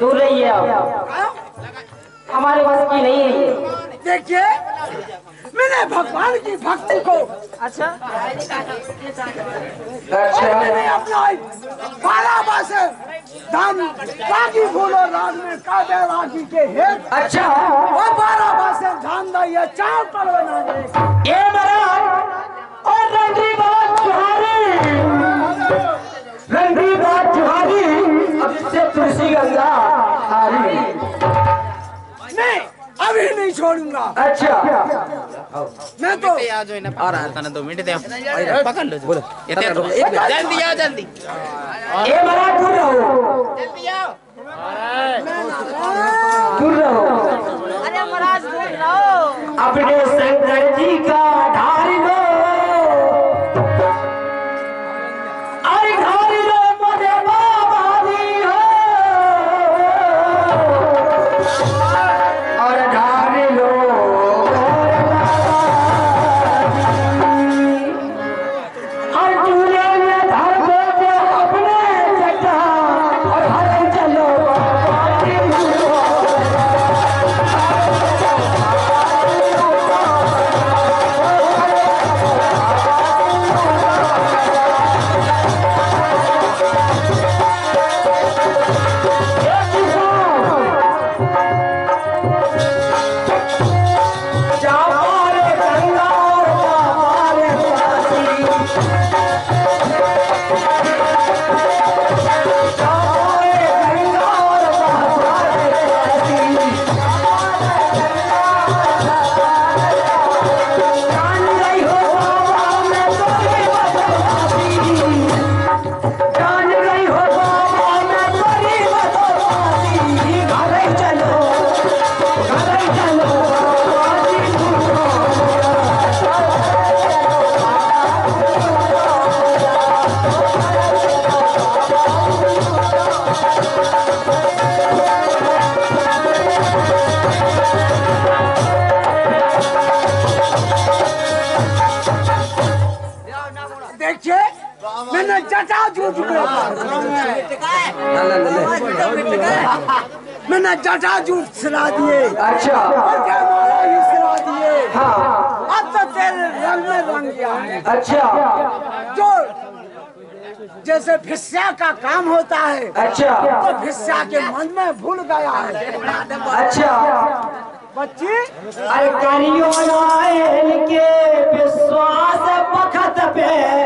दूर रहिए आप, हमारे बस की नहीं है ये। देखिए मैंने भगवान की भक्ति को अच्छा मैंने अपना 12 बसे धन बाकी फूलों राग में काटे रागी के हेत अच्छा वो 12 बसे धन दिए चार पर बना दे ये और रंगी बात जुहारी अब इससे तुलसी गंगा हारी नहीं अभी नहीं छोड़ूंगा। अच्छा मैं तो आ रहा है 2 मिनट दे पकड़ लो बोलो जल्दी आओ जल्दी ये बड़ा दूर रहो जल्दी आओ दूर रहो अरे महाराज दूर रहो अपने शंकर जी का धारी लो अरे धारी लो मोरे बाबा दी हो और धारी लो मोरे बाबा दी हर चूल्हे में धर दो अपने चट्टा और हर चलो देखिए मैंने जटा जूट मैंने जटा जूट सिला दिए अच्छा और जयमाला ही सिला दिए। हाँ अब तो तेरे रंग में रंग गया है। अच्छा जो जैसे भिस्या का काम होता है अच्छा तो भिस्या के मन में भूल गया है। अच्छा बच्ची अरे करियो नायल के विश्वास पखत पे